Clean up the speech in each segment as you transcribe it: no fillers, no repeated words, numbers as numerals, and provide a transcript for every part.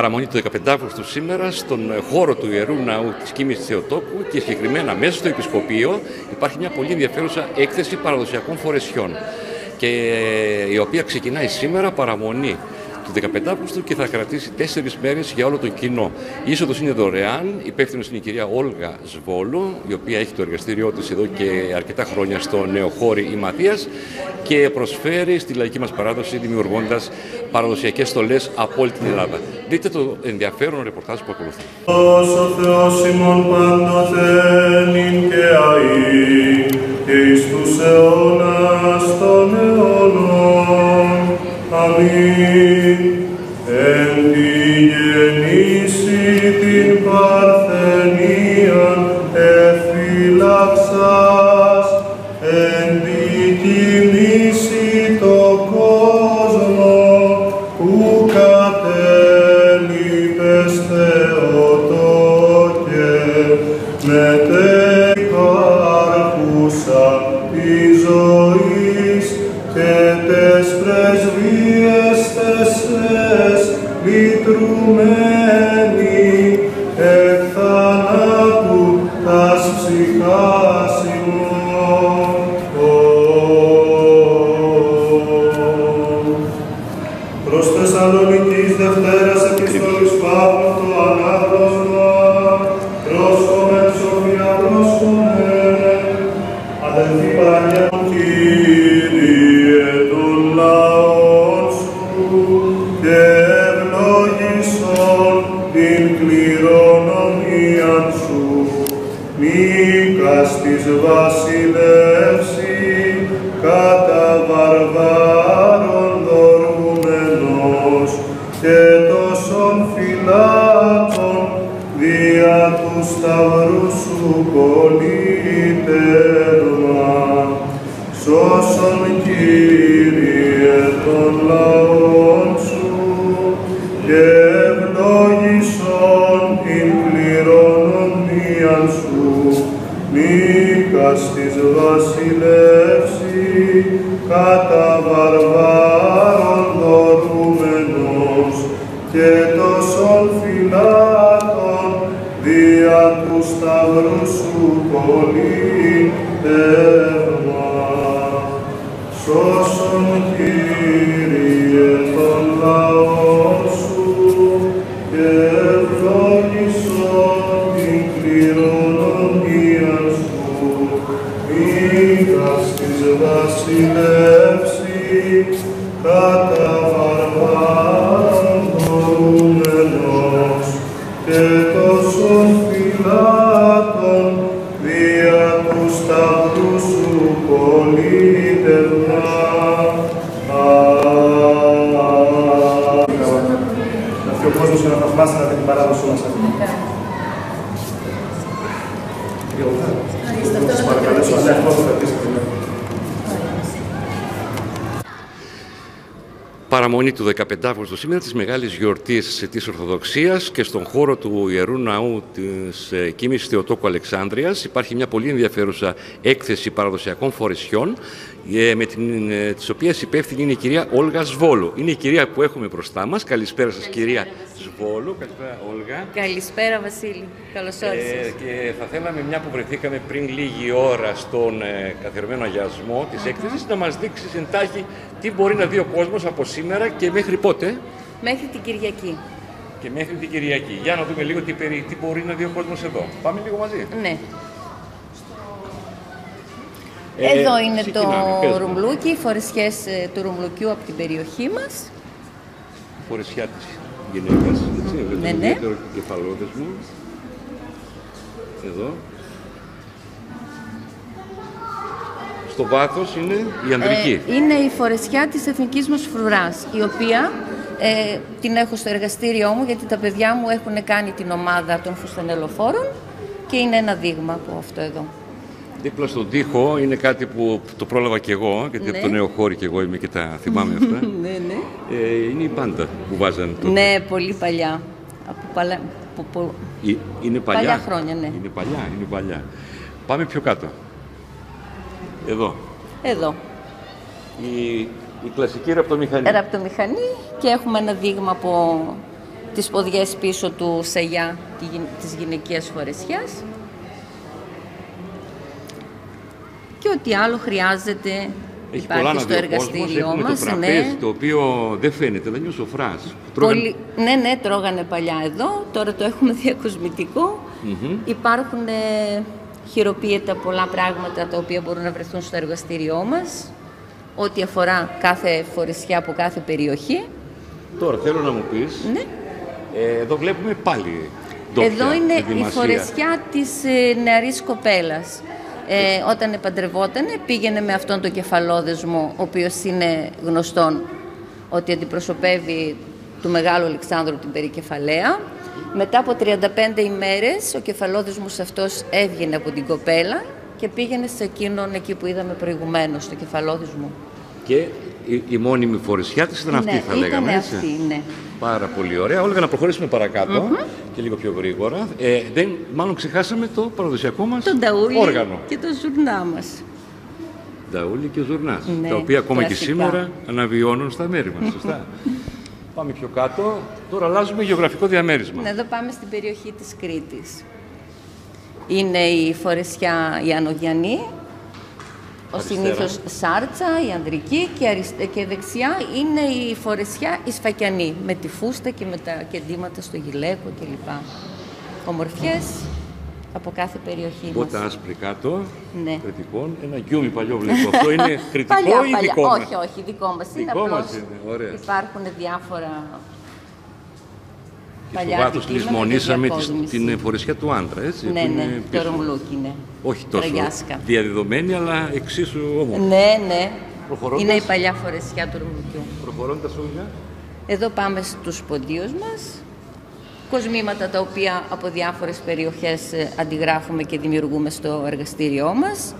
παραμονή του 15 Αυγούστου σήμερα στον χώρο του Ιερού Ναού της Κοίμης Θεοτόκου και συγκεκριμένα μέσα στο Επισκοπείο υπάρχει μια πολύ ενδιαφέρουσα έκθεση παραδοσιακών φορεσιών και η οποία ξεκινάει σήμερα παραμονή του 15 Αυγούστου και θα κρατήσει 4 μέρες για όλο το κοινό. Η είσοδος είναι δωρεάν, υπεύθυνος είναι η κυρία Όλγα Σβόλου, η οποία έχει το εργαστήριό της εδώ και αρκετά χρόνια στο Νεοχώρι η Μαθίας και προσφέρει στη λαϊκή μας παράδοση δημιουργώντας παραδοσιακές στολές από όλη την Ελλάδα. Δείτε το ενδιαφέρον ρεπορτάζ που ακολουθεί. Ο Θεός ημών πάντοθεν ειν και αεί και εις τους αιώνας των αιώνων. Αμήν. Εν τη γεννήσει την παρθενίαν εφυλαξάς, εν τη κοιμήσει το κόσμο που κατέλειπες Θεοτόκε, μετεπάρχουσα τη ζωής και τες πρεσβείες τεσσές λυτρουμένη εκ θανάτου τας ψυχάς ημών. Προς Θεσσαλονικής Δευτέρας Επιστολής Παύλου το ανάγνωσμα, πρόσχομεν Σοφία πρόσχομεν, αδελφοί Παναγιά Κύριε των λαών σου και ευλόγησον την κληρονομίαν σου, Μίκας της βασιλεύση κατά βαρβάρων δωρούμενος και τόσων φυλάτων δια του σταυρού σου πολίτευμα. Σώσον Κύριε των λαών σου και ευλόγησον την κληρονομίαν σου, Μίκας της βασιλεύση κατά βαρβάρων δωρούμενος και τόσων φυλάτων δια του σταυρού σου πολίτευμα. Σώσον Κύριε των λαών σου και ευλόγησον την κληρονομίαν σου, Μίκας της βασιλεύση κατά βαρβάρων δωρούμενος και τόσων φυλάτων δια του σταυρού σου πολίτευμα. Να έρθει ο κόσμος και να θαυμάσει να την παράδοση μας αυτή. Σας παρακαλέσω, αλλά αυτό θα κρατήσετε. Παραμονή του 15 Αυγούστου σήμερα της μεγάλης γιορτής της Ορθοδοξίας και στον χώρο του Ιερού Ναού της Κοίμης Θεοτόκου Αλεξάνδρειας υπάρχει μια πολύ ενδιαφέρουσα έκθεση παραδοσιακών φορεσιών τις οποίες υπεύθυνη είναι η κυρία Όλγα Σβόλου. Είναι η κυρία που έχουμε μπροστά μας. Καλησπέρα σας κυρία Σβόλου. Καλησπέρα Όλγα. Καλησπέρα Βασίλη. Καλώς όρισες. Και θα θέλαμε, μια που βρεθήκαμε πριν λίγη ώρα στον καθιερωμένο αγιασμό της έκθεσης, να μας δείξεις εντάχει τι μπορεί να δει ο κόσμος από σήμερα και μέχρι πότε. Μέχρι την Κυριακή. Και μέχρι την Κυριακή. Για να δούμε λίγο τι μπορεί να δει ο κόσμος εδώ. Πάμε λίγο μαζί. Ναι. Εδώ είναι το ρουμπλούκι, οι φορεσιές του ρουμπλουκιού από την περιοχή μας. Φορεσιά της γυναίκας, έτσι, ναι, το ιδιαίτερο κεφαλόδεσμο. Εδώ. Στο βάθος είναι η ανδρική. Είναι η φορεσιά της εθνικής μας φρουράς, η οποία την έχω στο εργαστήριό μου, γιατί τα παιδιά μου έχουν κάνει την ομάδα των φουστανελοφόρων και είναι ένα δείγμα από αυτό εδώ. Δίπλα στον τοίχο είναι κάτι που το πρόλαβα και εγώ, γιατί από το Νεοχώρι και εγώ είμαι και τα θυμάμαι αυτά. Ναι. Είναι η μπάντα που βάζανε τότε. Ναι, πολύ παλιά. Είναι παλιά. Παλιά χρόνια, ναι. Είναι παλιά. Πάμε πιο κάτω. Εδώ. Η κλασική ραπτομηχανή. Ραπτομηχανή και έχουμε ένα δείγμα από τις ποδιές πίσω του σαγιά της γυναικείας φορεσιάς και ό,τι άλλο χρειάζεται. Έχει πολλά στο εργαστήριό μας. Το τραπέζι, το οποίο δεν φαίνεται, δεν είναι ο σοφράς. Ναι, τρώγανε παλιά εδώ, τώρα το έχουμε διακοσμητικό. Υπάρχουν χειροποίητα πολλά πράγματα τα οποία μπορούν να βρεθούν στο εργαστήριό μας, ό,τι αφορά κάθε φορεσιά από κάθε περιοχή. Τώρα θέλω να μου πεις, εδώ βλέπουμε πάλι ντόπια. Εδώ είναι ενδυμασία. η φορεσιά της νεαρής κοπέλας. Όταν παντρευότανε, πήγαινε με αυτόν τον κεφαλόδεσμο, ο οποίος είναι γνωστόν ότι αντιπροσωπεύει του Μεγάλου Αλεξάνδρου την περικεφαλαία. Μετά από 35 ημέρες ο κεφαλόδεσμος αυτός έβγαινε από την κοπέλα και πήγαινε σε εκείνον εκεί που είδαμε προηγουμένως, στο κεφαλόδεσμο. Και η μόνιμη φορεσιά της ήταν αυτή, θα λέγαμε. Ναι, αυτή, ναι. Πάρα πολύ ωραία. Όλγα, να προχωρήσουμε παρακάτω και λίγο πιο γρήγορα. Μάλλον ξεχάσαμε το παραδοσιακό μας ταούλι όργανο. Και το ζουρνά μας. Ταούλι και ζουρνάς, Ναι, τα οποία ακόμα κλασικά. και σήμερα αναβιώνουν στα μέρη μας, σωστά. Πάμε πιο κάτω. Τώρα αλλάζουμε γεωγραφικό διαμέρισμα. Ναι, εδώ πάμε στην περιοχή της Κρήτης. Είναι η φορεσιά η Ανογιανή, ο συνήθως Σάρτσα, η ανδρική, και δεξιά είναι η φορεσιά η Σφακιανή, με τη φούστα και με τα κεντήματα στο γυλαίκο κλπ. Ομορφιές από κάθε περιοχή μας. Μπότα άσπρη κάτω, Ναι. κριτικών. Ένα γκιούμι παλιό βλέπω. Αυτό είναι κριτικό ή δικό μας? Όχι, δικό μας. Είναι Δικό μας απλώς είναι, ωραία. υπάρχουν διάφορα Και στο παλιά βάθος αντικείμενα λησμονήσαμε και διακόσμηση. την φορεσιά του άντρα, έτσι. Ναι, που είναι ναι, το πίσω. ρομλούκι είναι. Όχι τόσο Τραγιάσκα. διαδεδομένη, αλλά εξίσου όμορφη. Ναι. Προχωρώντας. Είναι η παλιά φορεσιά του ρομλουκιού. Προχωρώντας, Όλγα. Εδώ πάμε στους ποντίους μας. Κοσμήματα τα οποία από διάφορες περιοχές αντιγράφουμε και δημιουργούμε στο εργαστήριό μας.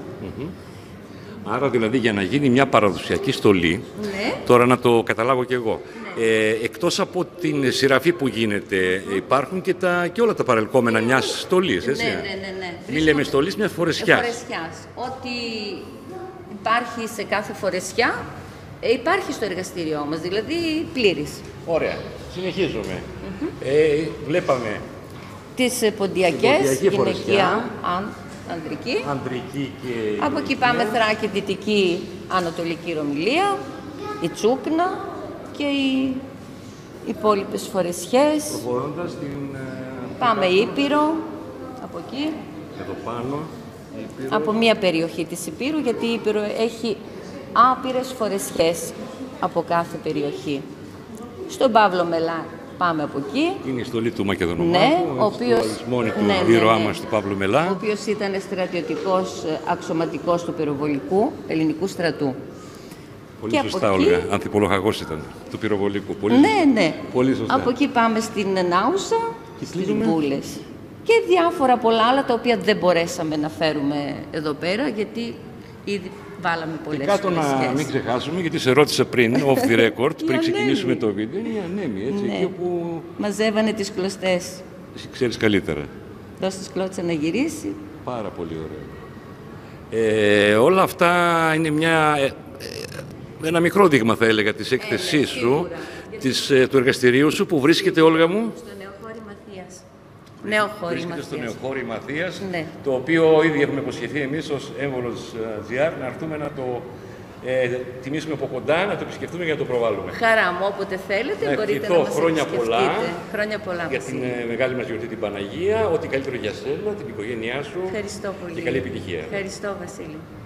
Άρα δηλαδή για να γίνει μια παραδοσιακή στολή, Ναι. τώρα να το καταλάβω κι εγώ, εκτός από την σειραφή που γίνεται, υπάρχουν και όλα τα παρελκόμενα μιας στολής, έτσι. Ναι. Μη λέμε στολής, μιας φορεσιάς. Φορεσιάς. Ό,τι υπάρχει σε κάθε φορεσιά υπάρχει στο εργαστήριό μας, δηλαδή πλήρης. Ωραία. Συνεχίζουμε. Βλέπαμε Τις ποντιακές, ποντιακή φορεσιά. γυναικεία, ανδρική. ανδρική και... Από εκεί πάμε Θράκη, Δυτική, Ανατολική Ρωμυλία, η Τσούκνα και οι υπόλοιπες φορεσιές. Προχωρώντας την... Πάμε Ήπειρο, από εκεί, Εδώ πάνω. Ήπειρο. από μία περιοχή της Ήπειρου, γιατί η Ήπειρο έχει άπειρες φορεσιές από κάθε περιοχή. Στον Παύλο Μελά πάμε από εκεί. Είναι η στολή του Μακεδονομάχου, Ναι, ο οποίος, του ήρωά μας του Παύλου Μελά. ο οποίος ήταν στρατιωτικός αξιωματικός του πυροβολικού ελληνικού στρατού. Πολύ και σωστά, από εκεί- Όλγα. Ανθιπολογαγός ήταν του πυροβολικού. Πολύ Ναι. Πολύ σωστά. Από εκεί πάμε στην Νάουσα, Και στις κλείνουμε. Μπούλες. Και διάφορα πολλά άλλα τα οποία δεν μπορέσαμε να φέρουμε εδώ πέρα, γιατί ήδη βάλαμε Και πολλές κάτω να φορεσιές. μην ξεχάσουμε, γιατί σε ρώτησα πριν, off the record, πριν Ανέμη. ξεκινήσουμε το βίντεο, είναι η Ανέμη, έτσι, Ναι. εκεί όπου Μαζεύανε τις κλωστές. εσύ ξέρεις καλύτερα. Δώσε της κλώτσα να γυρίσει. Πάρα πολύ ωραία. Όλα αυτά είναι ένα μικρό δείγμα, θα έλεγα, της έκθεσής σου, του εργαστηρίου σου, που βρίσκεται, Όλγα μου, Στο Νεοχώρι Μαθίας. Νεοχώρι βρίσκεται στο Μαθίας. Νεοχώρι Μαθίας, Ναι. το οποίο ήδη έχουμε υποσχεθεί εμείς ως Έμβολος GR να έρθουμε να το τιμήσουμε από κοντά, να το επισκεφτούμε για να το προβάλλουμε. Χαρά μου, όποτε θέλετε, Να μπορείτε ευχηθώ να μας χρόνια επισκεφτείτε. πολλά Χρόνια πολλά, για την Βασίλη. μεγάλη μας γιορτή την Παναγία, ό,τι καλύτερο για σένα, την οικογένειά σου Ευχαριστώ πολύ. και καλή επιτυχία. Ευχαριστώ, Βασίλη.